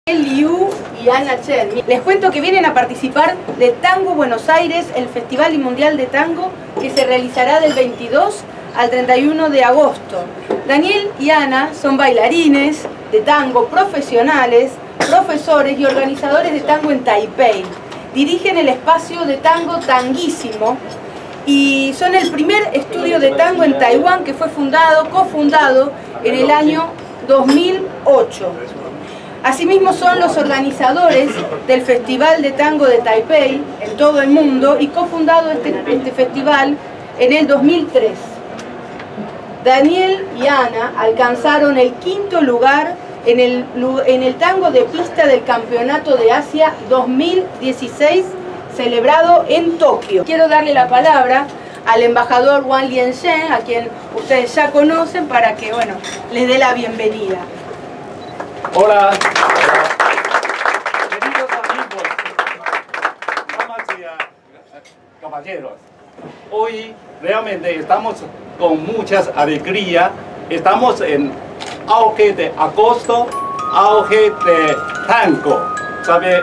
Liu y Ana Chen. Les cuento que vienen a participar de Tango Buenos Aires, el Festival Mundial de Tango que se realizará del 22 al 31 de agosto. Daniel y Ana son bailarines de tango profesionales, profesores y organizadores de tango en Taipei. Dirigen el espacio de tango Tanguísimo y son el primer estudio de tango en Taiwán que fue cofundado en el año 2008. Asimismo son los organizadores del Festival de Tango de Taipei en todo el mundo y cofundado este festival en el 2003. Daniel y Ana alcanzaron el quinto lugar en el tango de pista del Campeonato de Asia 2016 celebrado en Tokio. Quiero darle la palabra al embajador Wang Lianzhen, a quien ustedes ya conocen, para que les dé la bienvenida. Hola, queridos amigos, damas y caballeros. Hoy realmente estamos con mucha alegría. Estamos en auge de agosto, auge de tango. ¿Sabe?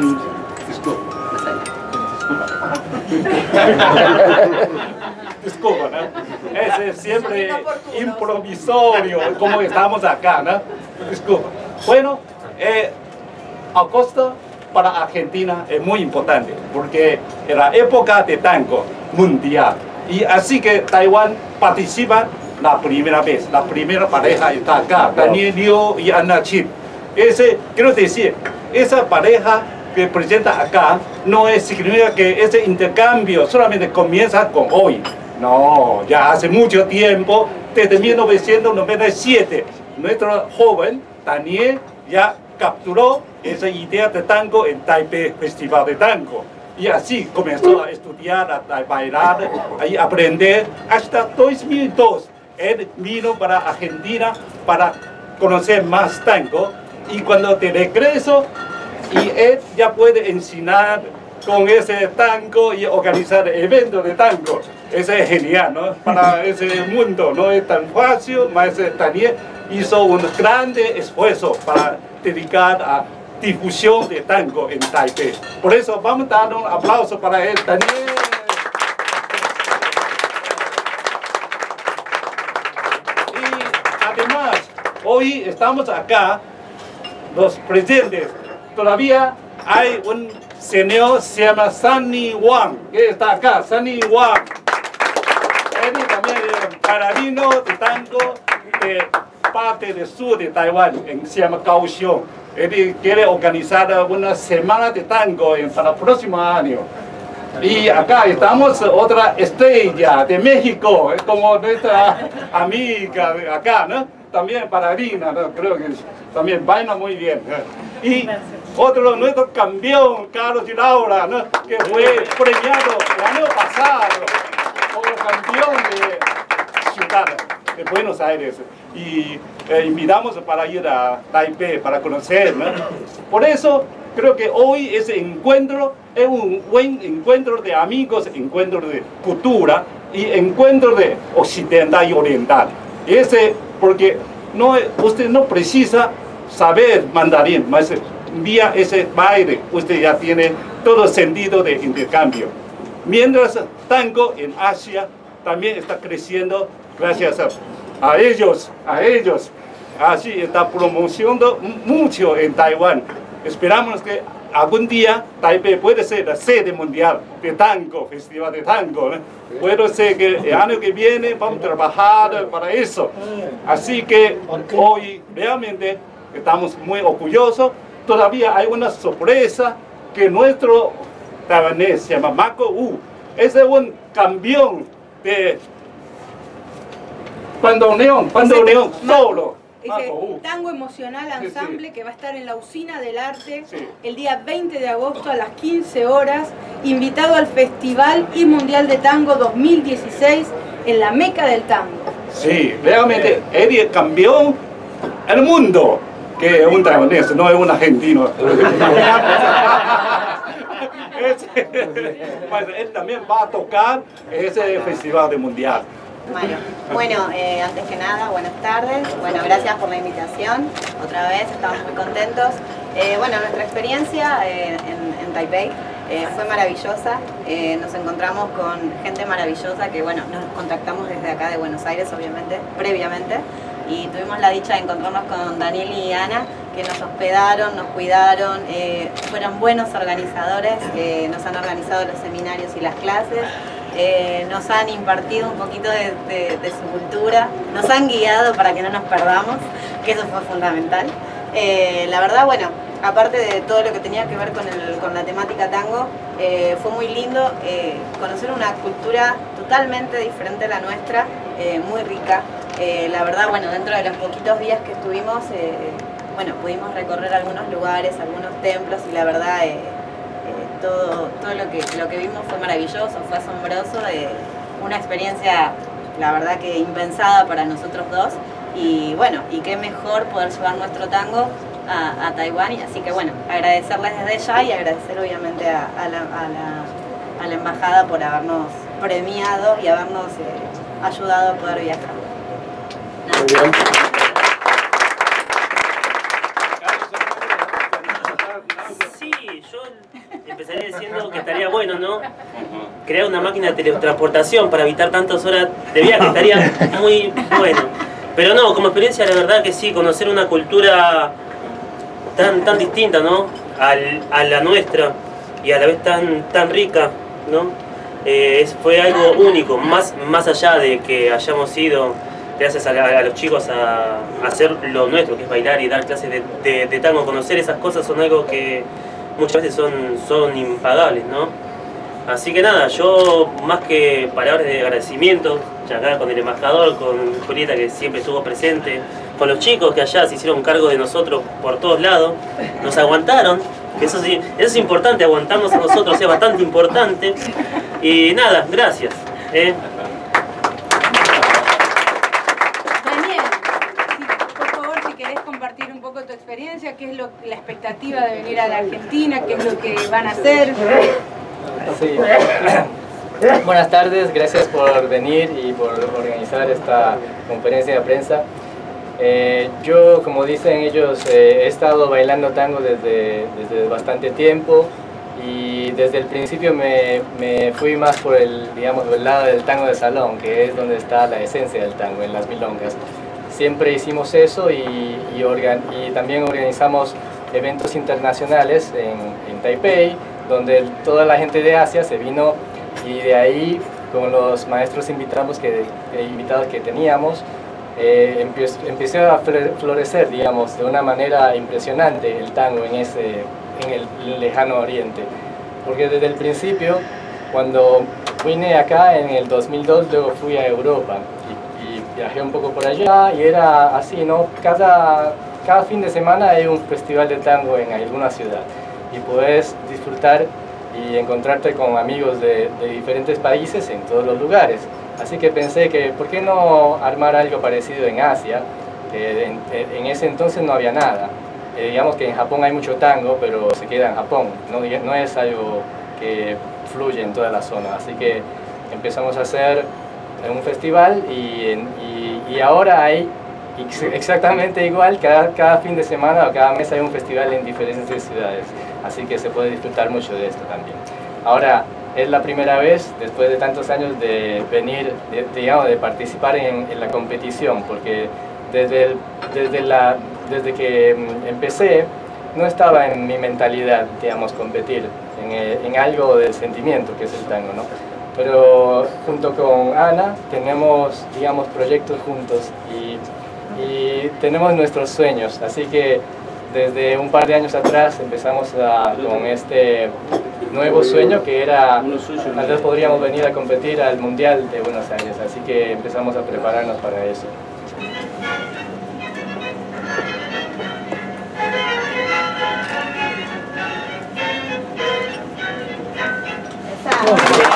Disculpa, ¿no? Es siempre improvisorio, como estamos acá, ¿no? Disculpa. Bueno, agosto para Argentina es muy importante porque es la época de tango mundial. Y así que Taiwán participa la primera vez, la primera pareja está acá, Daniel Liu y Ana Chen. Quiero decir, esa pareja que presenta acá no significa que ese intercambio solamente comienza con hoy. No, ya hace mucho tiempo, desde 1997, nuestro joven Daniel ya capturó esa idea de tango en Taipei Festival de Tango. Y así comenzó a estudiar, a bailar, a aprender. Hasta 2002, él vino para Argentina para conocer más tango. Y cuando de regreso, y él ya puede enseñar con ese tango y organizar eventos de tango. Eso es genial, ¿no? Para ese mundo no es tan fácil, mas Daniel hizo un grande esfuerzo para dedicar a difusión de tango en Taipei. Por eso vamos a dar un aplauso para él, Daniel. Y además, hoy estamos acá, los presentes. Todavía hay un señor, se llama Sunny Wang, que está acá, Sunny Wang. Él también es bailarino de tango de parte del sur de Taiwán, se llama Kaohsiung. Él quiere organizar una semana de tango para el próximo año. Y acá estamos otra estrella de México, es como nuestra amiga de acá, ¿no? También bailarina, ¿no? Creo que también baila muy bien. Y otro, nuestro campeón, Carlos y Laura, ¿no? Que fue premiado el año pasado como campeón de ciudad de Buenos Aires. Y invitamos para ir a Taipei para conocer, ¿no? Por eso creo que hoy ese encuentro es un buen encuentro de amigos, encuentro de cultura y encuentro de occidental y oriental. Porque usted no precisa saber mandarín, mas vía ese baile usted ya tiene todo sentido de intercambio. Mientras tango en Asia también está creciendo gracias a ellos. Así está promocionando mucho en Taiwán. Esperamos que algún día Taipei puede ser la sede mundial de tango, festival de tango, ¿no? Puede ser que el año que viene vamos a trabajar para eso. Así que hoy realmente estamos muy orgullosos. Todavía hay una sorpresa que nuestro taiwanés se llama Marco Wu. Es un campeón de bandoneón solo. Ese Tango Emocional Ensemble que va a estar en la Usina del Arte el día 20 de agosto a las 15 horas, invitado al Festival Mundial de Tango 2016 en la Meca del Tango. Sí, realmente él es campeón del mundo, que es un taiwanés, no es un argentino. Él también va a tocar ese festival mundial. Bueno, antes que nada, buenas tardes. Bueno, gracias por la invitación. Otra vez, estamos muy contentos. Bueno, nuestra experiencia en Taipei fue maravillosa. Nos encontramos con gente maravillosa que, bueno, nos contactamos desde acá de Buenos Aires, obviamente, previamente. Y tuvimos la dicha de encontrarnos con Daniel y Ana, que nos hospedaron, nos cuidaron, fueron buenos organizadores, nos han organizado los seminarios y las clases, nos han impartido un poquito de su cultura, nos han guiado para que no nos perdamos, que eso fue fundamental. La verdad, bueno, aparte de todo lo que tenía que ver con la temática tango, fue muy lindo conocer una cultura totalmente diferente a la nuestra, muy rica. La verdad, bueno, dentro de los poquitos días que estuvimos, bueno, pudimos recorrer algunos lugares, algunos templos y la verdad todo lo que vimos fue maravilloso, fue asombroso, una experiencia, la verdad que impensada para nosotros dos y bueno, y qué mejor poder llevar nuestro tango a Taiwán, y así que bueno, agradecerles desde ya y agradecer obviamente a la embajada por habernos premiado y habernos ayudado a poder viajar. Muy bien. Sí, yo empezaría diciendo que estaría bueno, ¿no? Crear una máquina de teletransportación para evitar tantas horas de viaje, estaría muy bueno. Pero no, como experiencia la verdad que sí, conocer una cultura tan distinta, ¿no? A la nuestra y a la vez tan rica, ¿no? Fue algo único, más allá de que hayamos ido gracias a los chicos a hacer lo nuestro, que es bailar y dar clases de tango. Conocer esas cosas son algo que muchas veces son impagables, ¿no? Así que nada, yo más que palabras de agradecimiento, ya acá con el embajador, con Julieta que siempre estuvo presente, con los chicos que allá se hicieron cargo de nosotros por todos lados, nos aguantaron, eso es importante, aguantarnos a nosotros es bastante importante. Y nada, gracias. Compartir un poco tu experiencia, qué es la expectativa de venir a la Argentina, qué es lo que van a hacer. Sí. Buenas tardes, gracias por venir y por organizar esta conferencia de prensa. Yo, como dicen ellos, he estado bailando tango desde bastante tiempo y desde el principio me fui más por el lado del tango de salón, que es donde está la esencia del tango, en las milongas. Siempre hicimos eso y también organizamos eventos internacionales en Taipei, donde toda la gente de Asia se vino y de ahí, con los maestros invitados que teníamos, empezó a florecer, digamos, de una manera impresionante el tango en el lejano oriente. Porque desde el principio, cuando vine acá en el 2002, luego fui a Europa. Viajé un poco por allá y era así, ¿no? Cada fin de semana hay un festival de tango en alguna ciudad y puedes disfrutar y encontrarte con amigos de diferentes países en todos los lugares. Así que pensé que, ¿por qué no armar algo parecido en Asia? En ese entonces no había nada. Digamos que en Japón hay mucho tango, pero se queda en Japón, no es algo que fluye en toda la zona. Así que empezamos a hacer un festival y ahora hay exactamente igual, cada fin de semana o cada mes hay un festival en diferentes ciudades, así que se puede disfrutar mucho de esto también. Ahora, es la primera vez, después de tantos años, de venir, de participar en la competición, porque desde que empecé no estaba en mi mentalidad, digamos, competir en algo del sentimiento que es el tango, ¿no? Pero junto con Ana tenemos, digamos, proyectos juntos y tenemos nuestros sueños, así que desde un par de años atrás empezamos con este nuevo sueño que era, tal vez podríamos venir a competir al Mundial de Buenos Aires, así que empezamos a prepararnos para eso. Exacto.